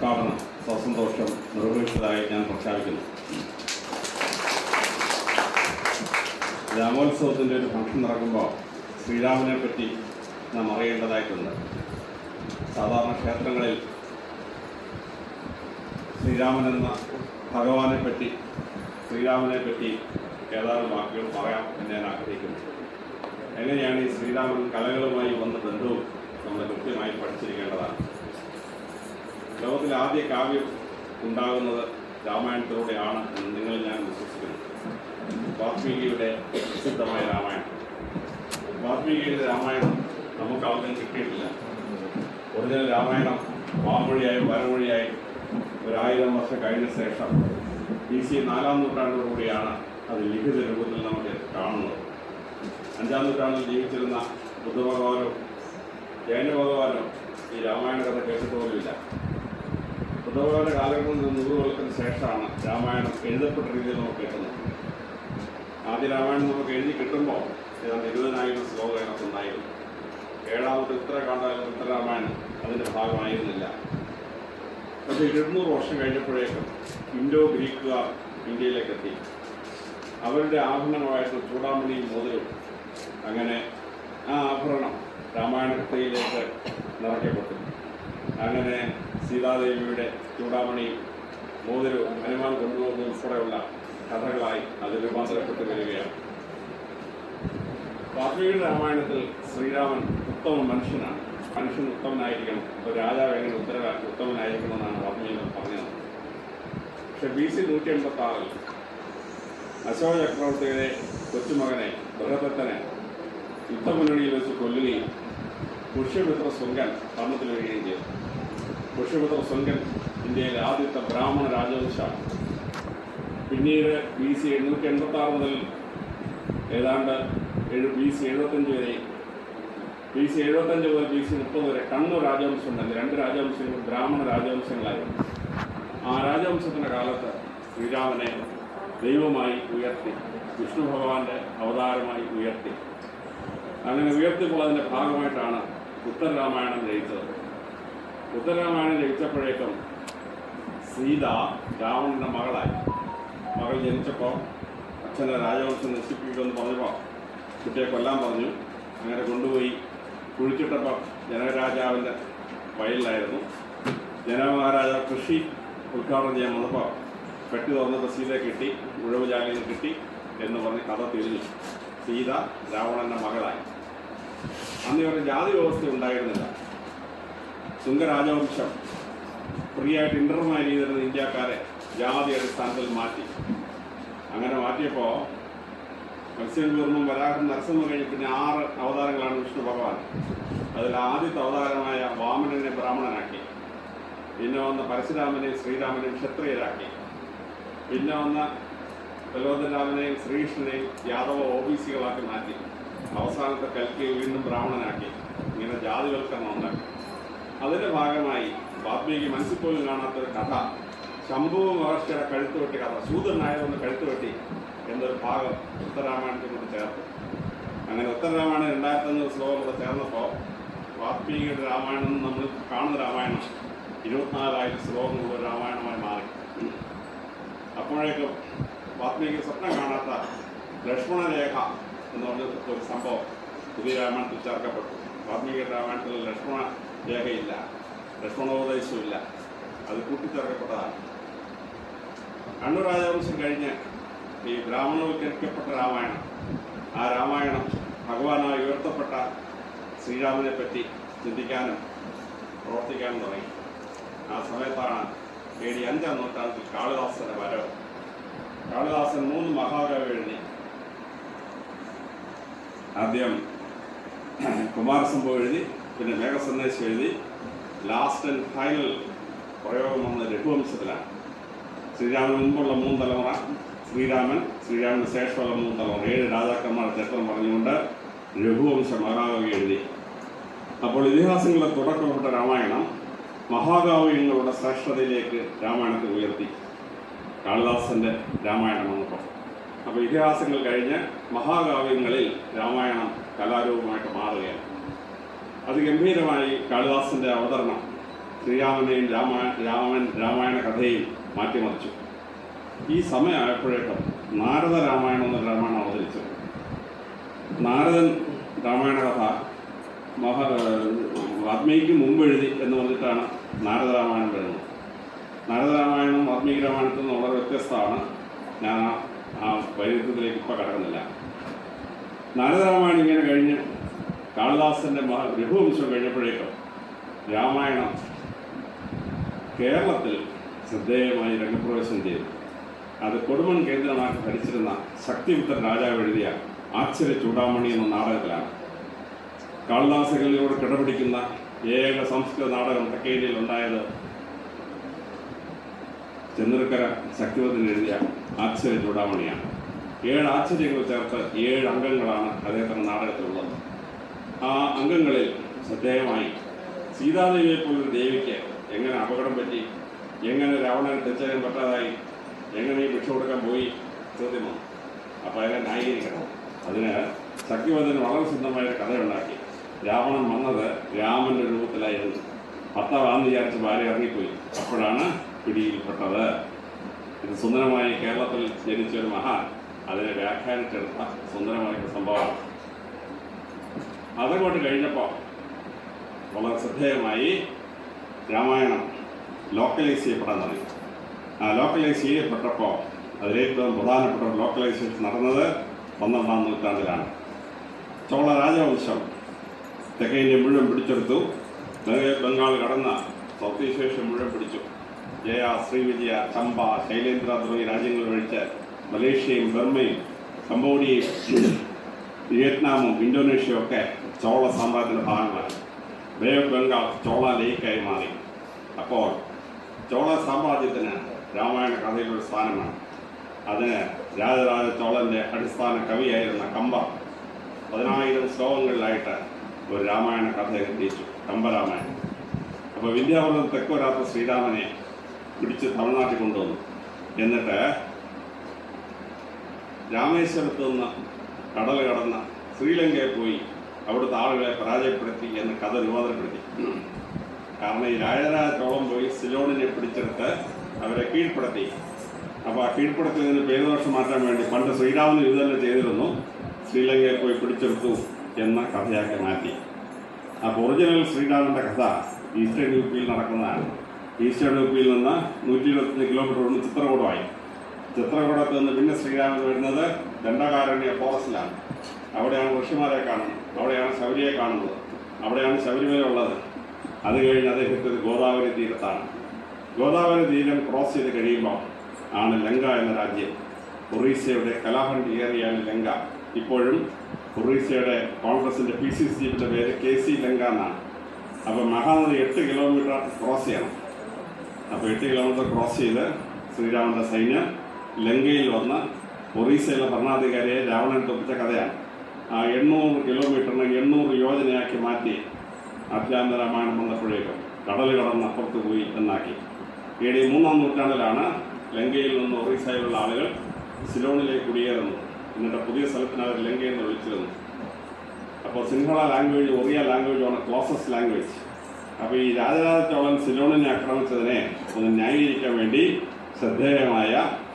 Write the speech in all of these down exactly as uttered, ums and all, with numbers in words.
ഉദ്ഘാടനം സസന്തോഷം നിർവഹിച്ചതായി ഞാൻ പ്രഖ്യാപിക്കുന്നു. രാമോത്സവത്തിൻ്റെ ഒരു ഫംഗ്ഷൻ നടക്കുമ്പോൾ ശ്രീരാമനെ പറ്റി നാം അറിയേണ്ടതായിട്ടുണ്ട്. സാധാരണ ക്ഷേത്രങ്ങളിൽ ശ്രീരാമൻ എന്ന ഭഗവാനെ പറ്റി ശ്രീരാമനെ പറ്റി ഏതാനും വാക്കുകൾ പറയാം എന്ന് ഞാൻ ആഗ്രഹിക്കുന്നു. എങ്ങനെയാണ് ഈ ശ്രീരാമൻ കലകളുമായി വന്ന ബന്ധവും നമ്മൾ കൃത്യമായി പഠിച്ചിരിക്കേണ്ടതാണ്. ലോകത്തിലെ ആദ്യ കാവ്യം ഉണ്ടാകുന്നത് രാമായണത്തിലൂടെയാണ് എന്ന് നിങ്ങൾ ഞാൻ വിശ്വസിക്കുന്നു. വാൽമീകിയുടെ പ്രസിദ്ധമായ രാമായണം. വാൽമീകിയുടെ രാമായണം നമുക്ക് ആദ്യം കിട്ടിയിട്ടില്ല. ഒറിജിനൽ രാമായണം വാമൊഴിയായും വരമൊഴിയായും ഒരായിരം വർഷം കഴിഞ്ഞ ശേഷം ബി സി നാലാം നൂറ്റാണ്ടോടുകൂടിയാണ് അത് ലിഖിത രൂപത്തിൽ നമുക്ക് കാണുന്നത്. അഞ്ചാം നൂറ്റാണ്ടിൽ ജീവിച്ചിരുന്ന ബുദ്ധഭഗവാനോ ജൈന ഭഗവാനോ ഈ രാമായണ കഥ കേട്ടിട്ട് പോലുമില്ല. ബുദ്ധഭഗവാന്റെ കാലഘട്ടത്തിൽ നിന്ന് നൂറ് കൊല്ലത്തിന് ശേഷമാണ് രാമായണം എഴുതപ്പെട്ട രീതിയിൽ നമുക്ക് കിട്ടുന്നത്. ആദ്യ രാമായണം നമുക്ക് എഴുതി കിട്ടുമ്പോൾ ഏതാണ്ട് ഇരുപതിനായിരം ശ്ലോകം അതിനകത്തുണ്ടായിരുന്നു. ഏഴാമത്തെ ഉത്തരകാണ്ഡായാലും ഉത്തരരാമായണം അതിൻ്റെ ഭാഗമായിരുന്നില്ല. പക്ഷേ ഇരുന്നൂറ് വർഷം കഴിഞ്ഞപ്പോഴേക്കും ഇൻഡോ ഗ്രീക്കുകാർ ഇന്ത്യയിലേക്ക് എത്തി. അവരുടെ ആഭരണമായിട്ട് ചൂടാമണിയും മോതിരവും അങ്ങനെ ആ ആഭരണം രാമായണ കഥയിലേക്ക് നിറയ്ക്കപ്പെട്ടു. അങ്ങനെ സീതാദേവിയുടെ ചൂടാമണിയും മോതിരവും ഹനുമാൻ കൊണ്ടുപോകുന്ന ഉൾപ്പെടെയുള്ള കഥകളായി അത് രൂപാന്തരപ്പെട്ട് വരികയാണ്. വാൽമീകിയുടെ രാമായണത്തിൽ ശ്രീരാമൻ ഉത്തമ മനുഷ്യനാണ്. മനുഷ്യൻ ഉത്തമനായിരിക്കണം. ഒരു രാജാവ് എങ്ങനെ ഉത്തര ഉത്തമനായിരിക്കണമെന്നാണ് വാൽമീകി പറഞ്ഞത്. പക്ഷെ ബി സി നൂറ്റി എൺപത്തി ആറിൽ അശോക ചക്രവർത്തിയുടെ കൊച്ചുമകനെ ബൃഹദത്തനെ യുദ്ധമുന്നണിയിൽ വെച്ച് കൊല്ലുകയും പുഷ്യമിത്ര ശൃംഗൻ ഭരണത്തിൽ വരികയും ചെയ്തു. പുഷ്യമിത്ര ശൃംഗൻ ഇന്ത്യയിലെ ആദ്യത്തെ ബ്രാഹ്മണ രാജവംശമാണ്. പിന്നീട് ബി സി എണ്ണൂറ്റി എൺപത്തി ആറ് മുതൽ ഏതാണ്ട് ഏഴ് ബി സി എഴുപത്തഞ്ച് വരെ ബി സി എഴുപത്തഞ്ച് മുതൽ ബി സി മുപ്പത് വരെ കണ്ണൂർ രാജവംശം ഉണ്ടായിരുന്നു. രണ്ട് രാജവംശങ്ങൾ ബ്രാഹ്മണ രാജവംശങ്ങളായിരുന്നു. ആ രാജവംശത്തിൻ്റെ കാലത്ത് ശ്രീരാമനെ ദൈവമായി ഉയർത്തി, വിഷ്ണു ഭഗവാന്റെ അവതാരമായി ഉയർത്തി. അങ്ങനെ ഉയർത്തിപ്പോൾ അതിൻ്റെ ഭാഗമായിട്ടാണ് ഉത്തരരാമായണം രചിച്ചത്. ഉത്തരരാമായണം രചിച്ചപ്പോഴേക്കും സീത രാവണൻ്റെ മകളായി. മകൾ ജനിച്ചപ്പോൾ അച്ഛൻ്റെ രാജവംശം നശിപ്പിക്കുമെന്ന് പറഞ്ഞപ്പോൾ കുട്ടിയെ കൊല്ലാൻ പറഞ്ഞു. അങ്ങനെ കൊണ്ടുപോയി കുഴിച്ചിട്ടപ്പോൾ ജനകരാജാവിൻ്റെ വയലിലായിരുന്നു. ജനകമഹാരാജാവ് കൃഷി ഉദ്ഘാടനം ചെയ്യാൻ വന്നപ്പോൾ പെട്ടി തുറന്നപ്പോൾ സീതയെ കിട്ടി, ഉഴവ് ജാലിയിൽ കിട്ടി എന്ന് പറഞ്ഞ് കഥ തിരിഞ്ഞു. സീത രാവണൻ്റെ മകളായി. അന്ന് ഇവരുടെ ജാതി വ്യവസ്ഥ ഉണ്ടായിരുന്നില്ല. ശുംഗരാജവംശം ഫ്രീ ആയിട്ട് ഇന്റർമാരി ചെയ്തിരുന്ന ഇന്ത്യക്കാരെ ജാതി അടിസ്ഥാനത്തിൽ മാറ്റി. അങ്ങനെ മാറ്റിയപ്പോൾ മത്സ്യകൂർമ്മം വരാഹം നരസിംഹം കഴിഞ്ഞ് പിന്നെ ആറ് അവതാരങ്ങളാണ് വിഷ്ണു ഭഗവാൻ. അതിൽ ആദ്യത്തെ അവതാരമായ വാമനനെ ബ്രാഹ്മണനാക്കി. പിന്നെ വന്ന പരശുരാമനെയും ശ്രീരാമനെയും ക്ഷത്രിയരാക്കി. പിന്നെ വന്ന ബലോദരാമനെയും ശ്രീകൃഷ്ണനെയും യാദവ ഒ ബി സികളാക്കി മാറ്റി. അവസാനത്തെ കൽക്കിയെ വീണ്ടും ബ്രാഹ്മണനാക്കി. ഇങ്ങനെ ജാതിവൽക്കരണം ഉണ്ടാക്കി. അതിൻ്റെ ഭാഗമായി വാൽമീകി മനസ്സിൽ പോലും കാണാത്തൊരു കഥ, ശംഭു മഹർഷിയുടെ കഴുത്ത് വെട്ടി കഥ, ശൂദ്രനായതൊന്ന് കഴുത്ത് വെട്ടി എന്നൊരു ഭാഗം ഉത്തരരാമായണത്തിൽ കൊണ്ട് ചേർത്തു. അങ്ങനെ ഉത്തരരാമായണം രണ്ടായിരത്തി അഞ്ഞൂറ് ശ്ലോകം കൂടെ ചേർന്നപ്പോൾ വാൽമീകിയുടെ രാമായണം നമ്മൾ കാണുന്ന രാമായണം ഇരുപത്തിനാലായിരം ശ്ലോകങ്ങളുള്ള രാമായണമായി മാറി. അപ്പോഴേക്കും വാൽമീകി സ്വപ്നം കാണാത്ത ലക്ഷ്മണരേഖ എന്ന് പറഞ്ഞ ഒരു സംഭവം പുതിയ രാമായണത്തിൽ ചേർക്കപ്പെട്ടു. വാൽമീകിയുടെ രാമായണത്തിൽ ലക്ഷ്മണ രേഖയില്ല, ലക്ഷ്മണോപദേശമില്ല. അത് കൂട്ടിച്ചേർക്കപ്പെട്ടതാണ്. കണ്ണൂർ രാജവംശം കഴിഞ്ഞ് ഈ ബ്രാഹ്മണവൽക്കരിക്കപ്പെട്ട രാമായണം, ആ രാമായണം ഭഗവാനായി ഉയർത്തപ്പെട്ട ശ്രീരാമനെ പറ്റി ചിന്തിക്കാനും പ്രവർത്തിക്കാനും തുടങ്ങി. ആ സമയത്താണ് എ ഡി അഞ്ചാം നൂറ്റാണ്ടിൽ കാളിദാസന്റെ വരവ്. കാളിദാസൻ മൂന്ന് മഹാകാവ്യം എഴുതി. ആദ്യം കുമാരസംഭവം എഴുതി, പിന്നെ മേഘസന്ദേശം എഴുതി. ലാസ്റ്റ് ആൻഡ് ഫൈനൽ പ്രയോഗം വന്ന രഘുവംശത്തിലാണ്. ശ്രീരാമന് മുമ്പുള്ള മൂന്ന് തലമുറ, ശ്രീരാമൻ, ശ്രീരാമന് ശേഷമുള്ള മൂന്ന് തലമുറ, ഏഴ് രാജാക്കന്മാരുടെ ചരിത്രം പറഞ്ഞുകൊണ്ട് രഘുവംശ മഹാകാവ്യം എഴുതി. അപ്പോൾ ഇതിഹാസങ്ങളുടെ തുടക്കപ്പെട്ട രാമായണം മഹാകാവ്യങ്ങളുടെ ശ്രേഷ്ഠതയിലേക്ക് രാമായണത്തെ ഉയർത്തി. കാളിദാസന്റെ രാമായണം വന്നപ്പോൾ അപ്പോൾ ഇതിഹാസങ്ങൾ കഴിഞ്ഞ് മഹാകാവ്യങ്ങളിൽ രാമായണം കലാരൂപമായിട്ട് മാറുകയാണ്. അതിഗംഭീരമായി കാളിദാസന്റെ അവതരണം ശ്രീരാമനെയും രാമ രാമൻ രാമായണ കഥയും മാറ്റിമറിച്ചു. ഈ സമയമായപ്പോഴേക്കും നാരദ രാമായണം എന്ന രാമായണം അവതരിച്ചു. നാരദൻ രാമായണ കഥ മഹാ വാൽമീകിക്ക് മുമ്പ് എഴുതി എന്ന് പറഞ്ഞിട്ടാണ് നാരദ രാമായണം വരുന്നത്. നാരദ രാമായണം വാൽമീകി രാമായണത്തിൽ നിന്ന് വളരെ വ്യത്യസ്തമാണ്. ഞാൻ ആ വൈരുദ്ധ്യത്തിലേക്ക് ഇപ്പോൾ കടക്കുന്നില്ല. നാരദ രാമായണം ഇങ്ങനെ കഴിഞ്ഞ് കാളിദാസൻ്റെ മഹാ രഘുവംശം കഴിഞ്ഞപ്പോഴേക്കും രാമായണം കേരളത്തിൽ ശ്രദ്ധേയമായി രംഗപ്രവേശനം ചെയ്തു. അത് കൊടുമൺ കേന്ദ്രമാക്കി ഭരിച്ചിരുന്ന ശക്തിപുത്രൻ രാജാവ് എഴുതിയ ആശ്ചര്യ ചൂടാമണി എന്ന നാടകത്തിലാണ്. കാളിദാസകളിലൂടെ കിടപിടിക്കുന്ന ഏക സംസ്കൃത നാടകം തെക്കേ ഇന്ത്യയിൽ ഉണ്ടായത് ചെന്നീർക്കര ശക്തിപുത്രൻ എഴുതിയ ആശ്ചര്യ ചൂടാമണിയാണ്. ഏഴ് ആശ്ചര്യങ്ങൾ ചേർത്ത് ഏഴ് അംഗങ്ങളാണ് അദ്ദേഹത്തിൻ്റെ നാടകത്തിലുള്ളത്. ആ അംഗങ്ങളിൽ ശ്രദ്ധേയമായി സീതാദേവിയെ പോലൊരു ദേവിക്ക് എങ്ങനെ അപകടം പറ്റി, എങ്ങനെ രാവണനെ തെച്ചറിയാൻ പറ്റാതായി, എങ്ങനെ ഈ ഭിക്ഷ കൊടുക്കാൻ പോയി ചോദ്യം വന്നു. അപ്പോൾ അതിനെ ന്യായീകരിക്കണം. അതിന് ശക്തിപുത്രൻ വളരെ സ്വന്തമായ കഥയുണ്ടാക്കി. രാവണൻ വന്നത് രാമൻ്റെ രൂപത്തിലായിരുന്നു. ഭർത്താവാന്ന് വിചാരിച്ച് ഭാര്യ ഇറങ്ങിപ്പോയി. അപ്പോഴാണ് പിടിയിൽപ്പെട്ടത്. ഇത് സുന്ദരമായി കേരളത്തിൽ ജനിച്ച ഒരു മഹാൻ അതിനെ വ്യാഖ്യാനിച്ചെടുത്ത സുന്ദരമായ സംഭവമാണ്. അതങ്ങോട്ട് കഴിഞ്ഞപ്പോൾ വളരെ ശ്രദ്ധേയമായി രാമായണം ലോക്കലൈസ് ചെയ്യപ്പെടാൻ തുടങ്ങി. ആ ലോക്കലൈസ് ചെയ്യപ്പെട്ടപ്പോൾ അതിലേറ്റവും പ്രധാനപ്പെട്ട ലോക്കലൈസേഷൻ നടന്നത് പന്ത്രണ്ടാം നൂറ്റാണ്ടിലാണ്. ചോള രാജവംശം തെക്കേ ഇന്ത്യ മുഴുവൻ പിടിച്ചെടുത്തു. ബംഗാൾ കടന്ന സൗത്ത് ഈസ്റ്റ് ഏഷ്യ മുഴുവൻ പിടിച്ചു. ജയ, ശ്രീവിജയ, ചമ്പ, ശൈലേന്ദ്ര തുടങ്ങിയ രാജ്യങ്ങൾ ഒഴിച്ച് മലേഷ്യയും ബർമയും കംബോഡിയയും വിയറ്റ്നാമും ഇന്തോനേഷ്യയും ഒക്കെ ചോള സാമ്രാജ്യത്തിൻ്റെ ഭാഗങ്ങളാണ്. ബേ ഓഫ് ബംഗാൾ ചോള ലേക്കായി മാറി. അപ്പോൾ ചോള സാമ്രാജ്യത്തിന് രാമായണ കഥയിലൊരു സ്ഥാനമാണ്. അതിന് രാജരാജ ചോളൻ്റെ അടിസ്ഥാന കവിയായിരുന്ന കമ്പ പതിനായിരം ശ്ലോകങ്ങളിലായിട്ട് ഒരു രാമായണ കഥ എത്തിച്ചു, കമ്പരാമായണം. അപ്പോൾ വിന്ധ്യാപർവ്വതം തെക്കോരാത്ത ശ്രീരാമനെ പിടിച്ച് തമിഴ്നാട്ടിൽ കൊണ്ടുവന്നു. എന്നിട്ട് രാമേശ്വരത്ത് നിന്ന് കടൽ കടന്ന് ശ്രീലങ്കയിൽ പോയി അവിടുത്തെ ആളുകളെ പരാജയപ്പെടുത്തി എന്ന് കഥ രൂപാന്തരപ്പെടുത്തി. കാരണം ഈ രാജരാജ ചോളം പോയി സിലോണിനെ പിടിച്ചെടുത്ത് അവരെ കീഴ്പ്പെടുത്തി. അപ്പോൾ ആ കീഴ്പ്പെടുത്തിയതിന് പേരുദോഷം മാറ്റാൻ വേണ്ടി പണ്ട് ശ്രീരാമന് ഇത് തന്നെ ചെയ്തിരുന്നു, ശ്രീലങ്കയിൽ പോയി പിടിച്ചെടുത്തു എന്ന കഥയാക്കി മാറ്റി. അപ്പോൾ ഒറിജിനൽ ശ്രീരാമൻ്റെ കഥ ഈസ്റ്റേൺ യു പിയിൽ നടക്കുന്നതാണ്. ഈസ്റ്റേൺ യു പിയിൽ നിന്ന് നൂറ്റി ഇരുപത്തഞ്ച് കിലോമീറ്റർ ഒന്ന് ചിത്രകൂടമായി. ചിത്രകൂടത്ത് നിന്ന് പിന്നെ ശ്രീരാമൻ വരുന്നത് ദണ്ഡകാരണ്യ ഫോറസ്റ്റിലാണ്. അവിടെയാണ് ഋഷിമാരെ കാണുന്നത്, അവിടെയാണ് ശബരിയെ കാണുന്നത്, അവിടെയാണ് ശബരിമല ഉള്ളത്. അത് കഴിഞ്ഞ് അദ്ദേഹത്തിന് ഗോദാവരി തീരത്താണ്. ഗോദാവരി തീരം ക്രോസ് ചെയ്ത് കഴിയുമ്പോൾ ആണ് ലങ്ക എന്ന രാജ്യം. ഒറീസയുടെ കലാഹണ്ഡി ഏരിയയാണ് ലങ്ക. ഇപ്പോഴും ഒറീസയുടെ കോൺഗ്രസിൻ്റെ പി സി സിയുടെ പേര് കെ സി ലങ്ക എന്നാണ്. അപ്പോൾ മഹാനദി എട്ട് കിലോമീറ്റർ ക്രോസ് ചെയ്യണം. അപ്പോൾ എട്ട് കിലോമീറ്റർ ക്രോസ് ചെയ്ത് ശ്രീരാമൻ്റെ സൈന്യം ലങ്കയിൽ വന്ന് ഒറീസയിലെ ഭരണാധികാരിയെ രാവണൻ തോപ്പിച്ച കഥയാണ്. ആ എണ്ണൂറ് കിലോമീറ്ററിന് എണ്ണൂറ് യോജനയാക്കി മാറ്റി അഭ്യാന്തര രാമായണം വന്നപ്പോഴേക്കും കടൽ കടന്ന് അപ്പുറത്ത് പോയി എന്നാക്കി. എ ഡി മൂന്നാം നൂറ്റാണ്ടിലാണ് ലങ്കയിൽ നിന്ന് ഒറീസയിലുള്ള ആളുകൾ സിലോണിലേക്ക് കുടിയേറുന്നത്. എന്നിട്ട് പുതിയ സ്ഥലത്തിന് അവർ ലങ്കയിൽ നിന്ന് വിളിച്ചിരുന്നു. അപ്പോൾ സിംഹള ലാംഗ്വേജ് ഒറിയ ലാംഗ്വേജാണ് ക്ലോസസ്റ്റ് ലാംഗ്വേജ്. അപ്പോൾ ഈ രാജരാജ ചോളൻ സിലോണിനെ ആക്രമിച്ചതിനെ ഒന്ന് ന്യായീകരിക്കാൻ വേണ്ടി ശ്രദ്ധേയമായ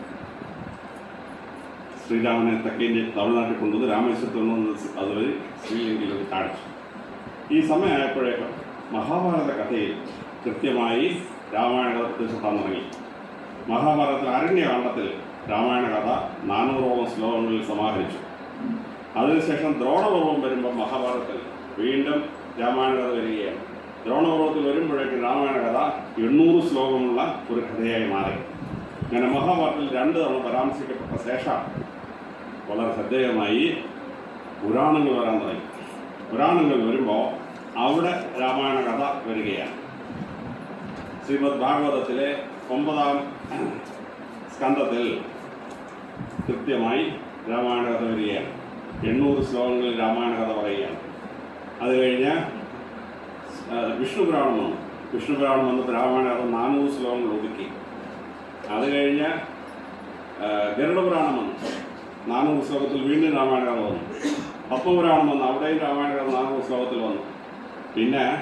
ശ്രീരാമനെ തെക്കേ ഇന്ത്യ തമിഴ്നാട്ടിൽ കൊണ്ടുവന്ന് രാമേശ്വരത്തിൽ കൊണ്ടുവന്ന് അതുവഴി ശ്രീലങ്കയിലേക്ക് കാണിച്ചു. ഈ സമയമായപ്പോഴേക്കും മഹാഭാരത കഥയിൽ കൃത്യമായി രാമായണ കഥ പ്രത്യക്ഷപ്പെടാൻ തുടങ്ങി. മഹാഭാരതത്തിൽ അരണ്യകാണ്ഡത്തിൽ രാമായണ കഥ നാനൂറോളം ശ്ലോകങ്ങളിൽ സമാഹരിച്ചു. അതിനുശേഷം ദ്രോണപർവം വരുമ്പോൾ മഹാഭാരതത്തിൽ വീണ്ടും രാമായണ കഥ വരികയാണ്. ദ്രോണപർവത്തിൽ വരുമ്പോഴേക്കും രാമായണ കഥ എണ്ണൂറ് ശ്ലോകമുള്ള ഒരു കഥയായി മാറി. അങ്ങനെ മഹാഭാരതത്തിൽ രണ്ട് തവണ പരാമർശിക്കപ്പെട്ട ശേഷം വളരെ ശ്രദ്ധേയമായി പുരാണങ്ങൾ വരാൻ തുടങ്ങി. പുരാണങ്ങൾ വരുമ്പോൾ അവിടെ രാമായണ കഥ വരികയാണ്. ശ്രീമദ് ഭാഗവതത്തിലെ ഒമ്പതാം സ്കന്ധത്തിൽ കൃത്യമായി രാമായണ കഥ വരികയാണ്. എണ്ണൂറ് ശ്ലോകങ്ങളിൽ രാമായണ കഥ പറയുകയാണ്. അത് കഴിഞ്ഞ് വിഷ്ണു പുരാണം വന്നു. വിഷ്ണു പുരാണം വന്നപ്പോൾ രാമായണ കഥ നാനൂറ് ശ്ലോകങ്ങൾ ഒതുക്കി. അത് കഴിഞ്ഞ് ഗരുഡപുരാണം വന്നു. നാനൂറ് ശ്ലോകത്തിൽ വീണ്ടും രാമായണ കഥ വന്നു. പത്മപുരാണം വന്നു. അവിടെയും രാമായണ കഥ നാനൂറ് ശ്ലോകത്തിൽ വന്നു. പിന്നെ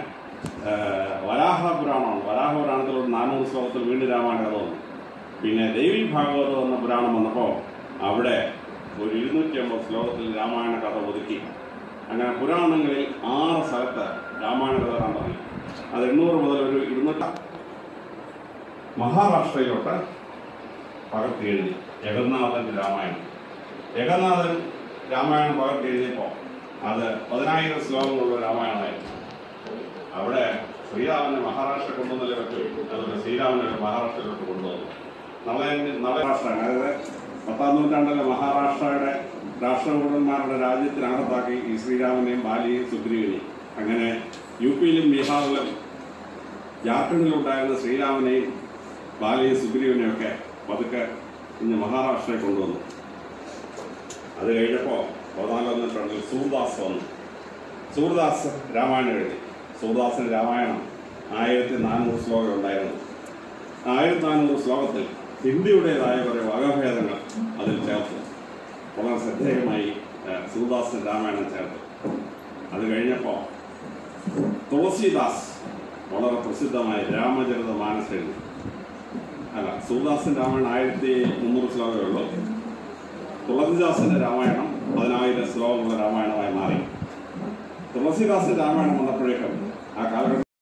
വരാഹ പുരാണമാണ്. വരാഹ പുരാണത്തിൽ ഒരു നാനൂറ് ശ്ലോകത്തിൽ വീണ്ടും രാമായണ കഥ വന്നു. പിന്നെ ദേവി ഭാഗവതം എന്ന പുരാണം വന്നപ്പോൾ അവിടെ ഒരു ഇരുന്നൂറ്റി അമ്പത് ശ്ലോകത്തിൽ രാമായണ കഥ ഒതുക്കി. അങ്ങനെ പുരാണങ്ങളിൽ ആറ് സ്ഥലത്ത് രാമായണ കഥ കാണാൻ തുടങ്ങി. അത് എണ്ണൂറ് മുതൽ ഒരു ഇരുന്നൂറ്റ മഹാരാഷ്ട്രയിലോട്ട് പകർത്തി എഴുതി ജഗന്നാഥൻ്റെ രാമായണം. ജഗന്നാഥൻ രാമായണം പകർത്തി എഴുതിയപ്പോൾ അത് പതിനായിരം ശ്ലോകങ്ങളുള്ള രാമായണമായിരുന്നു. അവിടെ ശ്രീരാമനെ മഹാരാഷ്ട്ര കൊണ്ടുവന്നല്ലേ പറ്റൂ. അതുകൊണ്ട് ശ്രീരാമനെ മഹാരാഷ്ട്രയിലോട്ട് കൊണ്ടുവന്നു. നമ്മളെ നവരാഷ്ട്ര അതായത് പത്താം നൂറ്റാണ്ടിലെ മഹാരാഷ്ട്രയുടെ രാഷ്ട്രകൂടന്മാരുടെ രാജ്യത്തിനകത്താക്കി ഈ ശ്രീരാമനെയും ബാലിയെയും സുഗ്രീവനെയും. അങ്ങനെ യു പിയിലും ബീഹാറിലും ജാർഖണ്ഡിലും ഉണ്ടായിരുന്ന ശ്രീരാമനെയും ബാലിയെയും സുഗ്രീവനെയും ഒക്കെ പതുക്കെ ഇന്ന് മഹാരാഷ്ട്രയെ കൊണ്ടുവന്നു. അത് കഴിഞ്ഞപ്പോൾ പതിനാലാം നൂറ്റാണ്ടിൽ സൂർദാസ് വന്നു. സൂർദാസ് രാമായണം എഴുതി. സൂർദാസിന് രാമായണം ആയിരത്തി നാനൂറ് ശ്ലോകം ഉണ്ടായിരുന്നു. ആയിരത്തി നാനൂറ് ശ്ലോകത്തിൽ ഹിന്ദിയുടേതായ കുറേ വകഭേദങ്ങൾ അതിൽ ചേർത്തു. വളരെ ശ്രദ്ധേയമായി സൂർദാസിന് രാമായണം ചേർത്തു. അത് കഴിഞ്ഞപ്പോൾ തുളസീദാസ് വളരെ പ്രസിദ്ധമായ രാമചരിത മാനസ് എഴുതി. അല്ല, സൂർദാസിൻ്റെ രാമായണം ആയിരത്തി മുന്നൂറ് ശ്ലോകമേ ഉള്ളൂ. തുളസീദാസിൻ്റെ രാമായണം പതിനായിരം ശ്ലോകമുള്ള രാമായണമായി മാറി. തുളസീദാസിൻ്റെ രാമായണം വന്നപ്പോഴേക്കും ആ കാലഘട്ടത്തിൽ